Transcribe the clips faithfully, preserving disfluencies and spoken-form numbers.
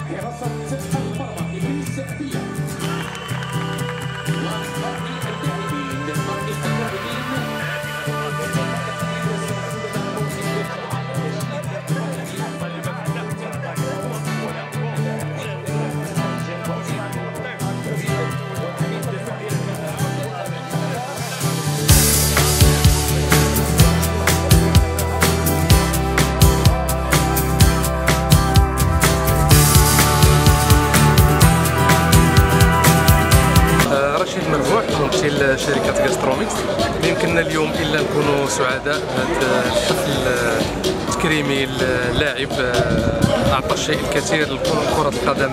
ممثل شركة غاستروميكس. ما يمكننا اليوم الا نكونوا سعداء بهذا الحفل التكريمي للاعب اعطى الشيء الكثير لكرة القدم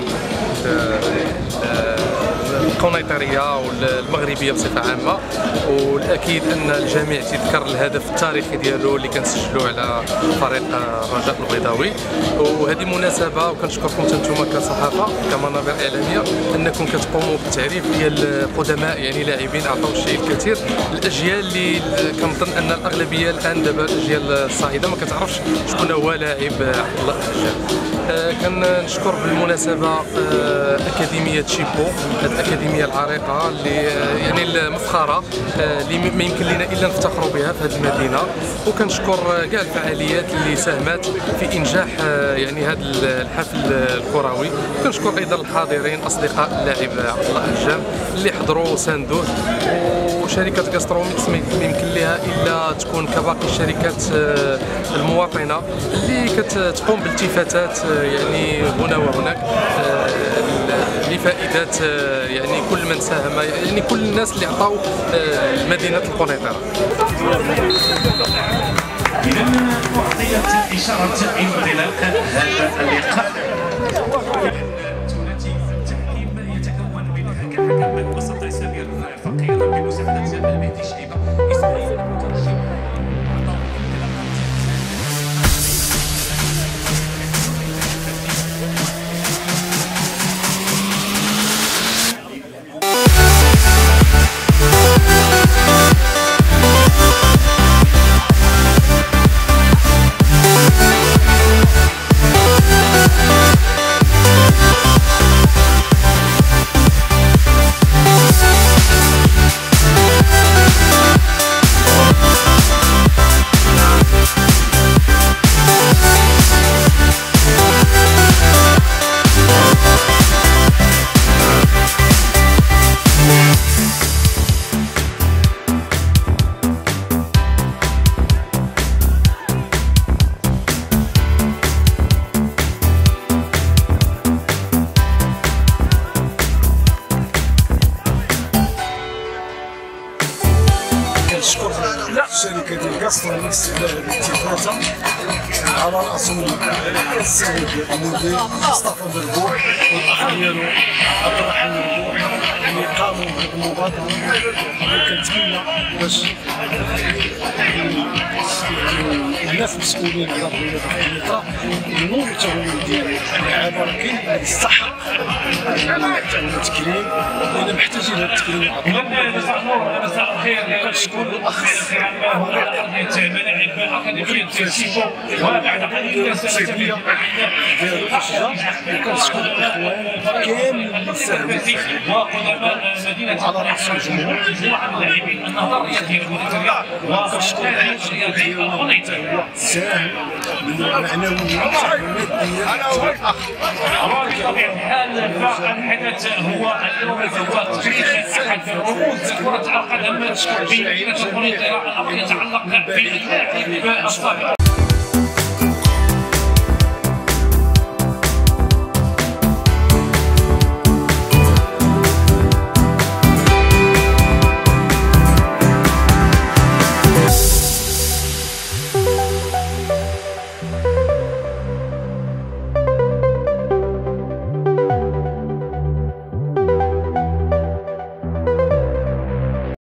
القنيطرية والمغربية بصفة عامة، والاكيد ان الجميع تذكر الهدف التاريخي ديالو اللي كنسجلوه على فريق الرجاء البيضاوي. وهذه مناسبة وكنشكركم انتم كصحافة كمنابر اعلامية انكم كتقوموا بالتعريف ديال قدماء يعني لاعبين اعطوا الشيء الكثير. الاجيال اللي كنظن ان الاغلبية الان دابا الاجيال الصاعدة ما كتعرفش شكون هو لاعب عبد الله الحجام. كنشكر بالمناسبة اكاديمية شيبو، هذه الاكاديميه العريقه اللي يعني المفخره اللي ما يمكن لنا الا نفتخروا بها في هذه المدينه. وكنشكر كاع الفعاليات اللي ساهمت في انجاح يعني هذا الحفل الكروي. كنشكر ايضا الحاضرين اصدقاء اللاعب عبد الله الحجام اللي حضروا وساندوه. وشركه غاستروميكس ما يمكن لها الا تكون كباقي الشركات المواطنه اللي كتقوم بالالتفاتات يعني هنا وهناك لفائدة يعني كل من ساهم، يعني كل الناس اللي عطاو مدينة القنيطرة. إذا أعطيت إشارة انطلاق هذا اللقاء. ثلاثي التحكيم يتكون من حكم وسط سمير فقير بمساعدة المهدي شعيبة إسماعيل المترجم. كنشكر شركة غاستروميكس على هذه الاتفاقة على رأسهم السيد المدير مصطفى مربوح والأخ ديالو عبد الرحيم مربوح اللي قاموا بهذه المبادرة. وكنتمنى باش الناس المسؤولين على الرياضة في القنيطرة ينوضوا حتى هما يديروا اللعابة، راه كاين اللي يستحق التكريم لأن محتاجين هذا التكريم العظيم. وكنشكر الأخ الصيفية ديالو الشجاع، وكنشكر الإخوان كاملين اللي ساهموا على رأس الجمهور. وكنشكر الحاج ديالو ساهم معنويا وماديا. بطبيعة الحال فالحدث هو اليوم هو تاريخ أحد رموز كرة القدم في مدينة القنيطرة، الأمر يتعلق باللاعب الصاعد.